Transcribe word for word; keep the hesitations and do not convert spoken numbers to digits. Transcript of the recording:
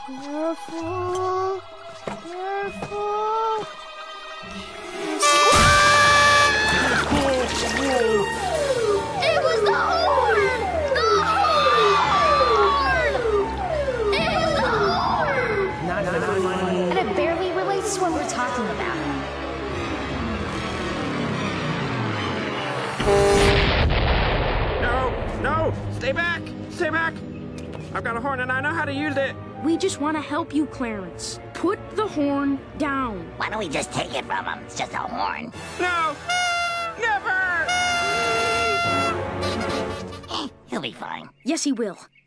Careful. Careful. It was the horn! The horn! It was the horn! Not, not, not, not. And it barely relates to what we're talking about. No! No! Stay back! Stay back! I've got a horn and I know how to use it! We just want to help you, Clarence. Put the horn down. Why don't we just take it from him? It's just a horn. No! Never! Eh, he'll be fine. Yes, he will.